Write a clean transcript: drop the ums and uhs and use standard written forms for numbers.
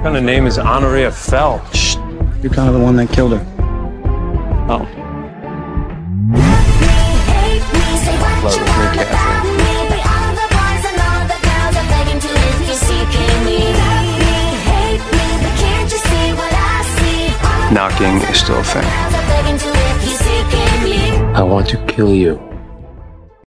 kind of name is Honoria Fell? Shh. You're kind of the one that killed her. Oh. Flirt with me, Catherine. Knocking is still a thing. I want to kill you.